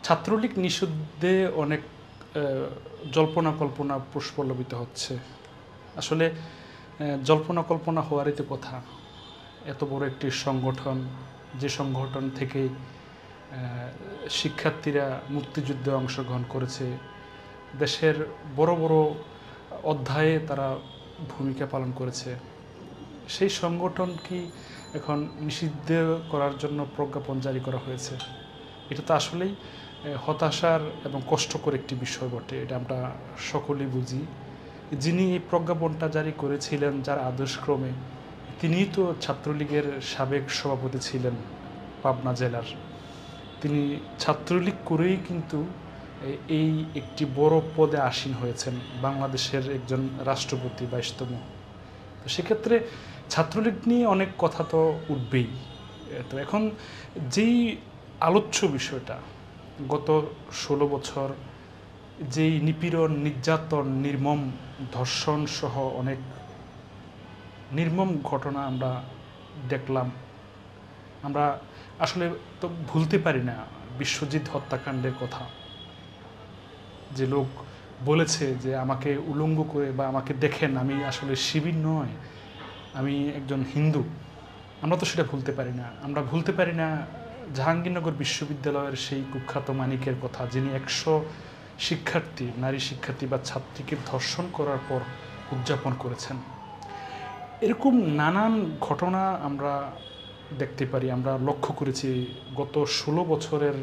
ছাত্রলীগ নিষিদ্ধে অনেক জল্পনা কল্পনা প্রস্ফুটিত হচ্ছে। আসলে জল্পনা কল্পনা হওয়ারই তো কথা। এত বড় একটি সংগঠন, যে সংগঠন থেকে শিক্ষার্থীরা মুক্তিযুদ্ধে অংশগ্রহণ করেছে, দেশের বড় বড় অধ্যায়ে তারা ভূমিকা পালন করেছে, সেই সংগঠন কি এখন নিষিদ্ধ করার জন্য প্রজ্ঞাপন জারি করা হয়েছে? এটা তো আসলেই হতাশার এবং কষ্টকর একটি বিষয় বটে। এটা আমরা সকলেই বুঝি। যিনি এই প্রজ্ঞাপনটা জারি করেছিলেন, যার আদেশক্রমে, তিনিই তো ছাত্রলীগের সাবেক সভাপতি ছিলেন পাবনা জেলার। তিনি ছাত্রলীগ করেই কিন্তু এই একটি বড় পদে আসীন হয়েছেন, বাংলাদেশের একজন রাষ্ট্রপতি 22তম। তো সেক্ষেত্রে ছাত্রলীগ নিয়ে অনেক কথা তো উঠবেই। তো এখন যেই আলোচ্য বিষয়টা, গত 16 বছর যেই নিপীড়ন, নির্যাতন, নির্মম ধর্ষণ সহ অনেক নির্মম ঘটনা আমরা দেখলাম, আমরা আসলে তো ভুলতে পারি না বিশ্বজিৎ হত্যাকাণ্ডের কথা। যে লোক বলেছে যে আমাকে উলঙ্গ করে বা আমাকে দেখেন, আমি আসলে শিবির নয়, আমি একজন হিন্দু। আমরা তো সেটা ভুলতে পারি না। আমরা ভুলতে পারি না জাহাঙ্গীরনগর বিশ্ববিদ্যালয়ের সেই কুখ্যাত মানিকের কথা, যিনি 100 শিক্ষার্থী, নারী শিক্ষার্থী বা ছাত্রীকে ধর্ষণ করার পর উদযাপন করেছেন। এরকম নানান ঘটনা আমরা দেখতে পারি, আমরা লক্ষ্য করেছি গত 16 বছরের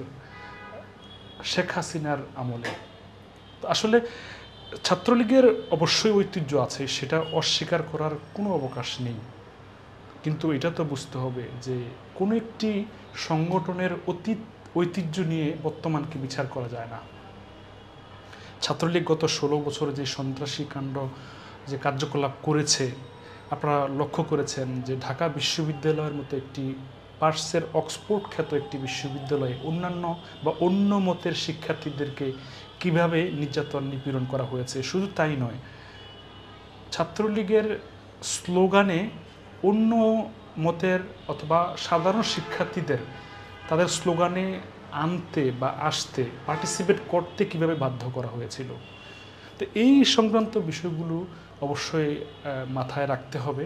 শেখ হাসিনার আমলে। আসলে ছাত্রলীগের অবশ্যই ঐতিহ্য আছে, সেটা অস্বীকার করার কোনো অবকাশ নেই। কিন্তু এটা তো বুঝতে হবে যে কোনো একটি সংগঠনের অতীত ঐতিহ্য নিয়ে বর্তমানকে বিচার করা যায় না। ছাত্রলীগ গত 16 বছরে যে সন্ত্রাসী কাণ্ড, যে কার্যকলাপ করেছে, আপনারা লক্ষ্য করেছেন যে ঢাকা বিশ্ববিদ্যালয়ের মতো একটি পার্সের অক্সফোর্ড খ্যাত একটি বিশ্ববিদ্যালয়ে অন্যান্য বা অন্য মতের শিক্ষার্থীদেরকে কিভাবে নির্যাতন, নিপীড়ন করা হয়েছে। শুধু তাই নয়, ছাত্রলীগের স্লোগানে অন্য মতের অথবা সাধারণ শিক্ষার্থীদের তাদের স্লোগানে আনতে বা আসতে, পার্টিসিপেট করতে কিভাবে বাধ্য করা হয়েছিল। তো এই সংক্রান্ত বিষয়গুলো অবশ্যই মাথায় রাখতে হবে।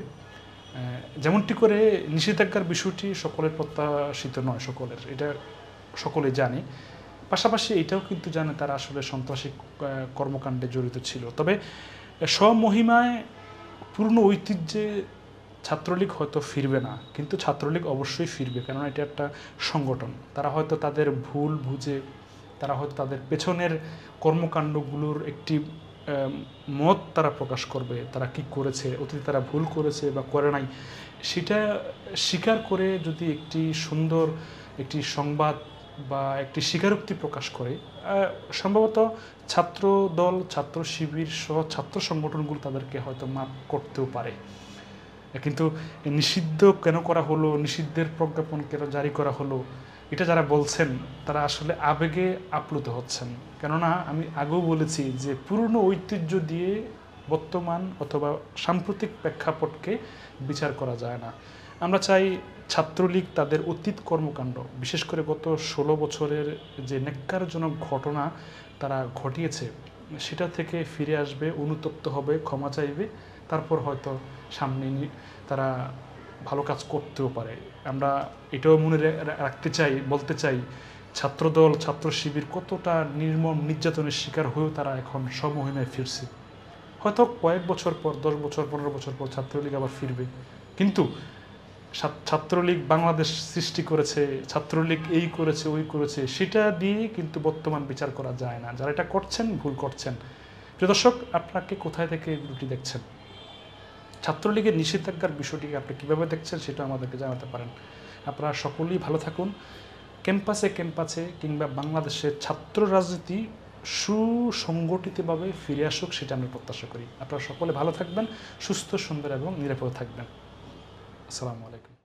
যেমনটি করে নিষেধাজ্ঞার বিষয়টি সকলের প্রত্যাশিত নয়, সকলের, এটা সকলে জানে। পাশাপাশি এটাও কিন্তু জানে তারা আসলে সন্ত্রাসী কর্মকাণ্ডে জড়িত ছিল। তবে স্বমহিমায় পূর্ণ ঐতিহ্যে ছাত্রলীগ হয়তো ফিরবে না, কিন্তু ছাত্রলীগ অবশ্যই ফিরবে, কেননা এটা একটা সংগঠন। তারা হয়তো তাদের ভুল বুঝে, তারা হয়তো তাদের পেছনের কর্মকাণ্ডগুলোর একটি মত তারা প্রকাশ করবে, তারা কি করেছে, অতীতে তারা ভুল করেছে বা করে নাই, সেটা স্বীকার করে যদি একটি সুন্দর একটি সংবাদ বা একটি স্বীকারোক্তি প্রকাশ করে, সম্ভবত ছাত্র দল, ছাত্র শিবির সহ ছাত্র সংগঠনগুলো তাদেরকে হয়তো মাফ করতেও পারে। কিন্তু নিষিদ্ধ কেন করা হলো, নিষিদ্ধের প্রজ্ঞাপন কেন জারি করা হলো, এটা যারা বলছেন তারা আসলে আবেগে আপ্লুত হচ্ছেন। কেননা আমি আগেও বলেছি যে পুরনো ঐতিহ্য দিয়ে বর্তমান অথবা সাম্প্রতিক প্রেক্ষাপটকে বিচার করা যায় না। আমরা চাই ছাত্রলীগ তাদের অতীত কর্মকাণ্ড, বিশেষ করে গত 16 বছরের যে ন্যাক্কারজনক ঘটনা তারা ঘটিয়েছে, সেটা থেকে ফিরে আসবে, অনুতপ্ত হবে, ক্ষমা চাইবে, তারপর হয়তো সামনে তারা ভালো কাজ করতেও পারে। আমরা এটাও মনে রাখতে চাই, বলতে চাই, ছাত্রদল, ছাত্র শিবির কতটা নির্মম নির্যাতনের শিকার হয়েও তারা এখন স্বমহিমায় ফিরছে। হয়তো কয়েক বছর পর, 10 বছর 15 বছর পর ছাত্রলীগ আবার ফিরবে, কিন্তু ছাত্রলীগ বাংলাদেশ সৃষ্টি করেছে, ছাত্রলীগ এই করেছে ওই করেছে, সেটা দিয়ে কিন্তু বর্তমান বিচার করা যায় না। যারা এটা করছেন ভুল করছেন। প্রিয় দর্শক, আপনাকে কোথায় থেকে এগুলোটি দেখছেন? ছাত্রলীগের নিষেধাজ্ঞার বিষয়টিকে আপনি কীভাবে দেখছেন সেটা আমাদেরকে জানাতে পারেন। আপনারা সকলেই ভালো থাকুন। ক্যাম্পাসে ক্যাম্পাসে কিংবা বাংলাদেশের ছাত্র রাজনীতি সুসংগঠিতভাবে ফিরে আসুক, সেটা আমরা প্রত্যাশা করি। আপনারা সকলে ভালো থাকবেন, সুস্থ, সুন্দর এবং নিরাপদ থাকবেন। আসসালামু আলাইকুম।